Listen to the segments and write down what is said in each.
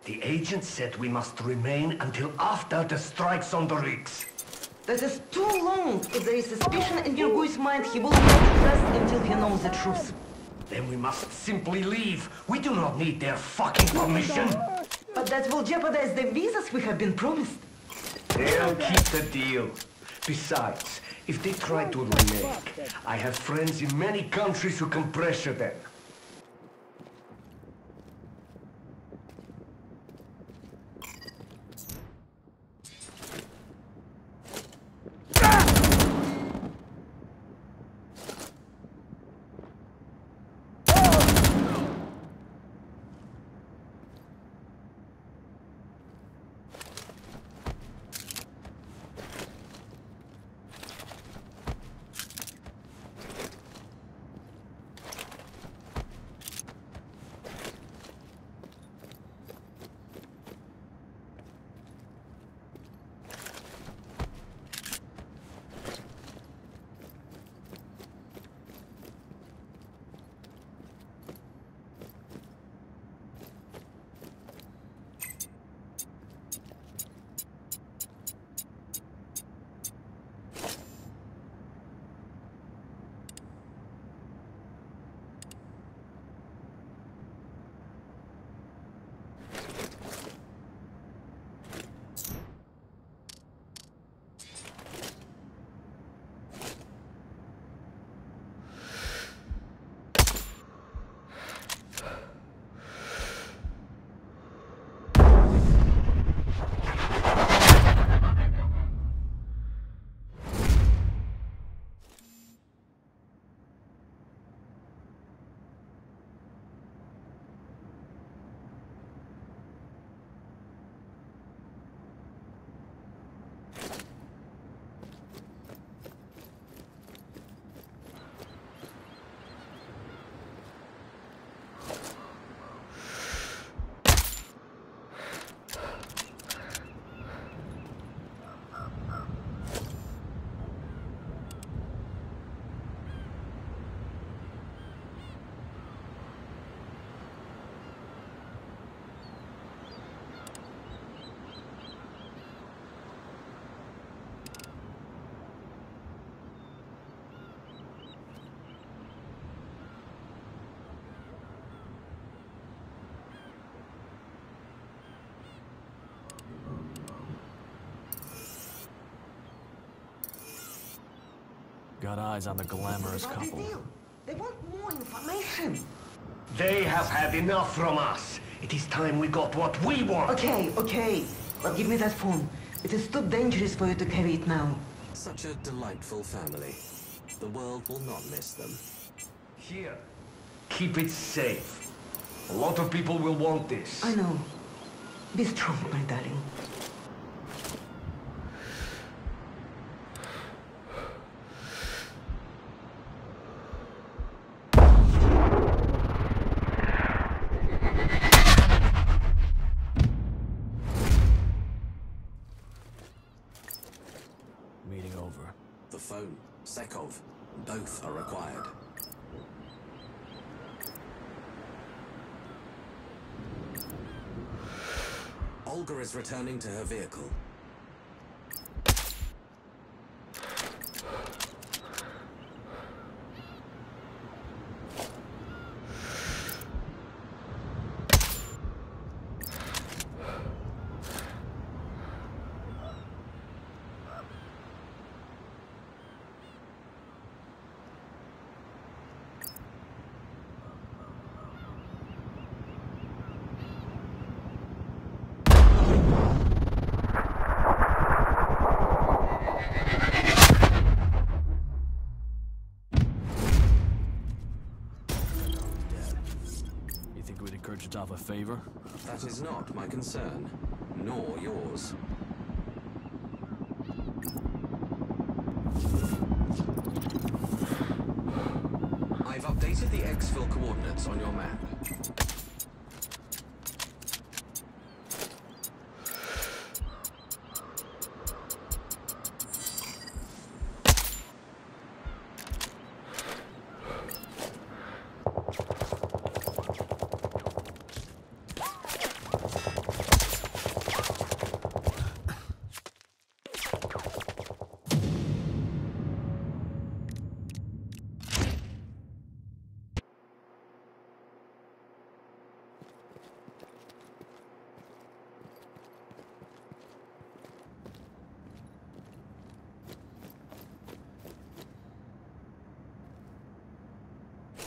The agent said we must remain until after the strikes on the rigs. That is too long. If there is suspicion in Virgu's mind, he will not rest until he knows the truth. Then we must simply leave. We do not need their fucking permission. But that will jeopardize the visas we have been promised. They'll keep the deal. Besides, if they try to renege, I have friends in many countries who can pressure them. Got eyes on the glamorous couple. They want more information. They have had enough from us. It is time we got what we want. Okay. But give me that phone. It is too dangerous for you to carry it now. Such a delightful family. The world will not miss them. Here. Keep it safe. A lot of people will want this. I know. Be strong, my darling. Meeting over. The phone, Sekov, both are required. Olga is returning to her vehicle. Of a favor? That is not my concern, nor yours. I've updated the exfil coordinates on your map.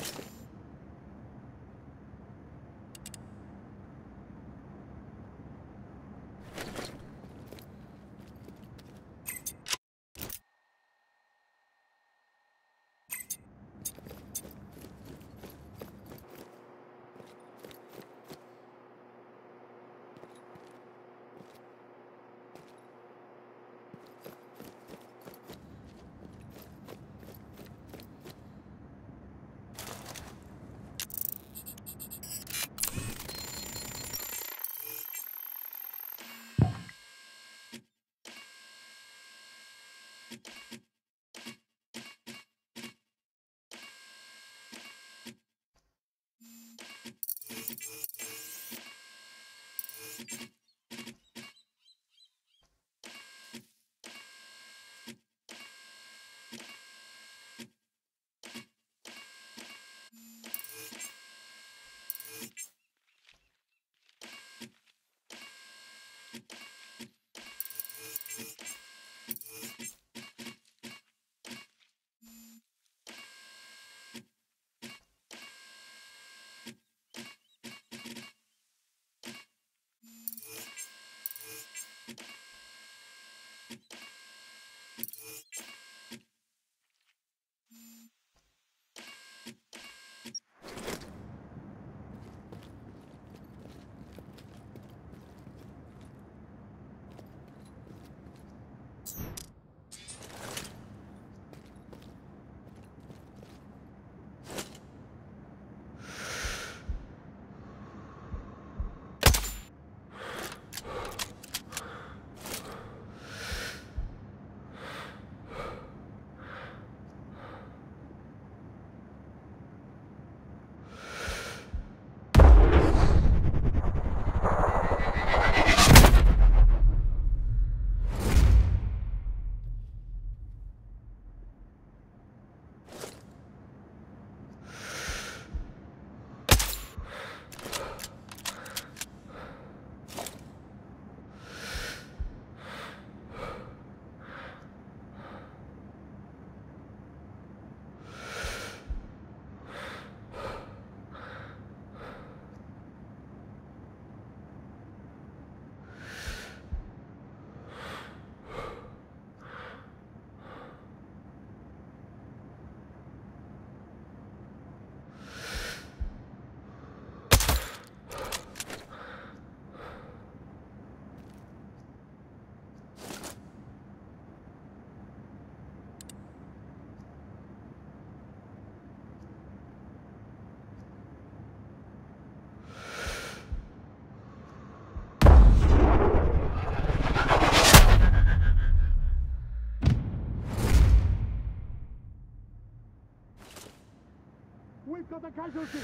We've got a casualty!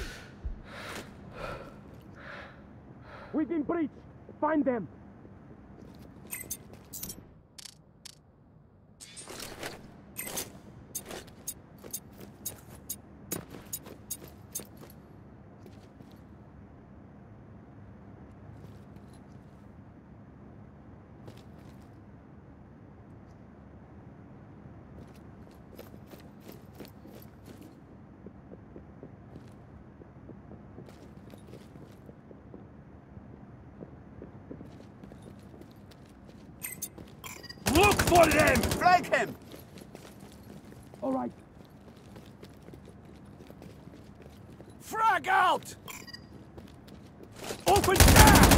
We've been breached! Find them! Look for them! Flank him! All right. Frag out! Open fire!